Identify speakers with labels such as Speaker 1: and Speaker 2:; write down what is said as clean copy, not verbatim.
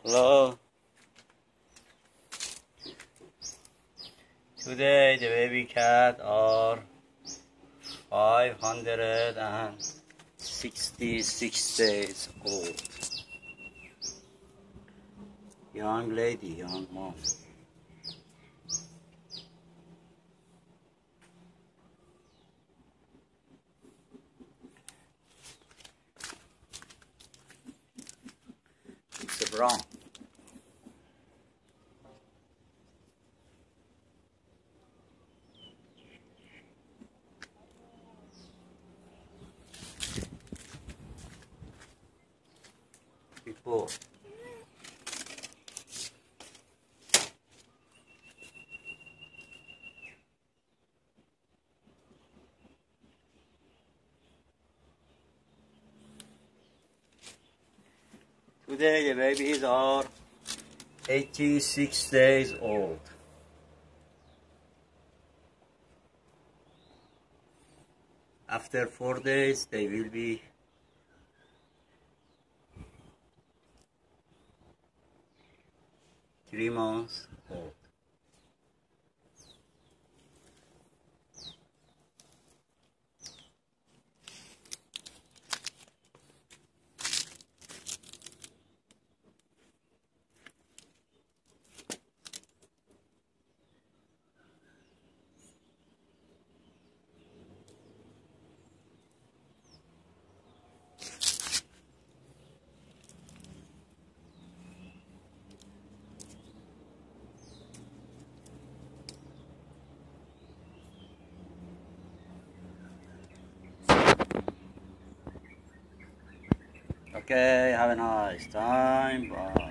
Speaker 1: Hello. Today the baby cat are 566 days old. Young lady, young mom. It's a brown. Before. Today the babies are 86 days old. After 4 days they will be 3 months old. Okay, have a nice time. Bye.